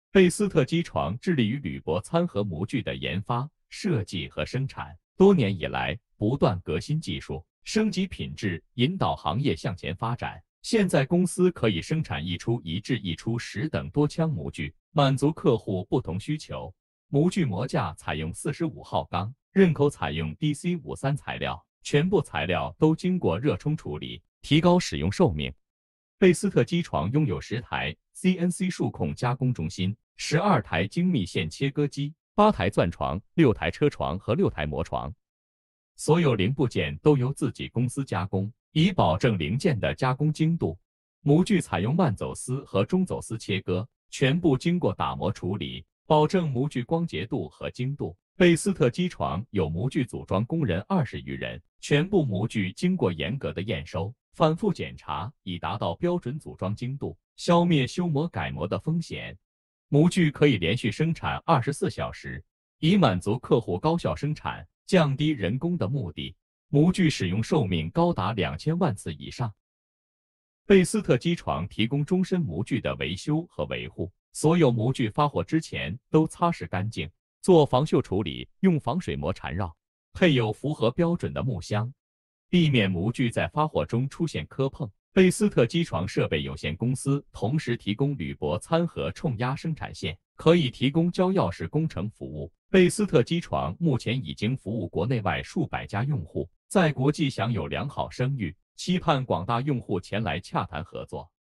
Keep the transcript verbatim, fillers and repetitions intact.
贝斯特机床致力于铝箔餐盒模具的研发、设计和生产，多年以来不断革新技术，升级品质，引导行业向前发展。现在公司可以生产一出一制一出十等多腔模具，满足客户不同需求。模具模架采用四十五号钢，刃口采用 D C 五三材料，全部材料都经过热冲处理，提高使用寿命。贝斯特机床拥有十台 C N C 数控加工中心，十二台精密线切割机，八台钻床，六台车床和六台模床。所有零部件都由自己公司加工，以保证零件的加工精度。模具采用慢走丝和中走丝切割，全部经过打磨处理，保证模具光洁度和精度。贝斯特机床有模具组装工人二十余人，全部模具经过严格的验收、反复检查，以达到标准组装精度，消灭修模改模的风险。模具可以连续生产二十四小时，以满足客户高效生产、降低人工的目的。模具使用寿命高达两千万次以上。贝斯特机床提供终身模具的维修和维护，所有模具发货之前都擦拭干净，做防锈处理，用防水膜缠绕，配有符合标准的木箱，避免模具在发货中出现磕碰。贝斯特机床设备有限公司同时提供铝箔餐盒冲压生产线，可以提供交钥匙工程服务。贝斯特机床目前已经服务国内外数百家用户，在国际享有良好声誉，期盼广大用户前来洽谈合作。